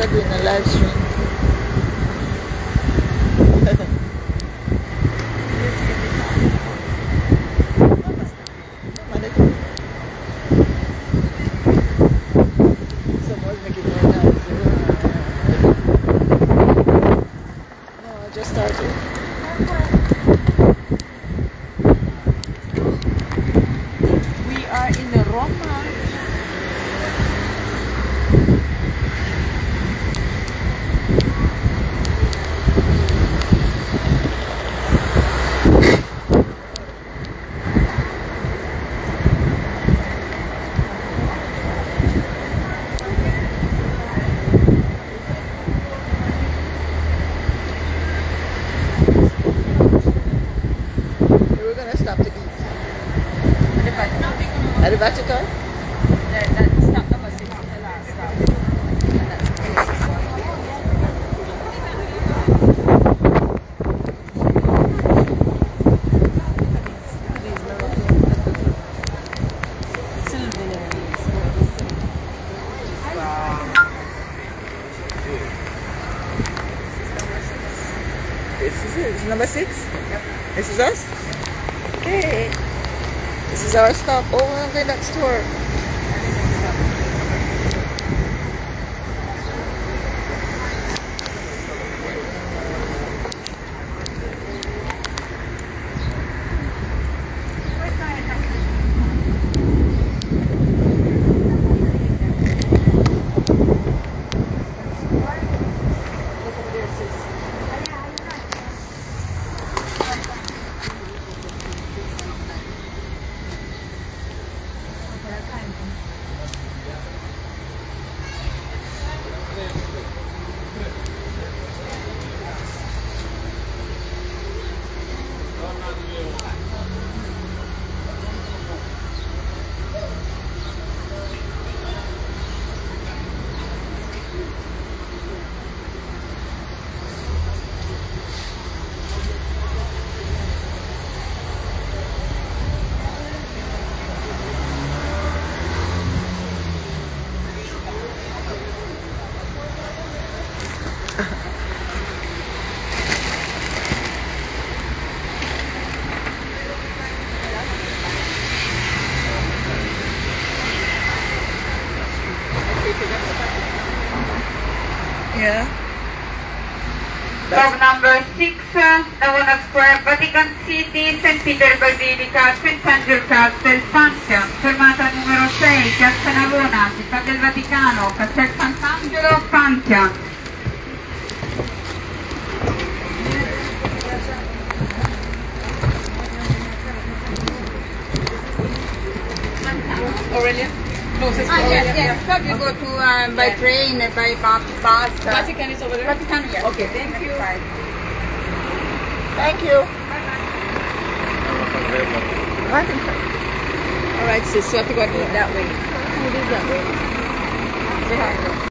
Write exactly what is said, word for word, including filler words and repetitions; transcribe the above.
after doing a live stream. Someone's making more noise. No, I just started. We are in Roma. We're gonna stop to eat. At the Vatican? That, that stop number six is the last stop. And that's the closest one. This is it. This is number six? Yep. This is us? Okay. This is our stop. Oh, we're going next door. Yeah. Stop number six, uh, Navona Square, Vatican City, Saint Peter Basilica, Saint Angel Castle, Pantheon. Fermata numero sei, Piazza Navona, Città del Vaticano, Castel Sant'Angelo, Pantheon. Aurelia? Closest to Ah, Aurelia? yes, yes. So you go to uh, by Yeah. train, uh, by bus. bus uh, Vatican is over there? Vatican, yes. Okay, thank you. Thank you. Alright sis, so I have to go and eat that way. Food is that way. Say hi.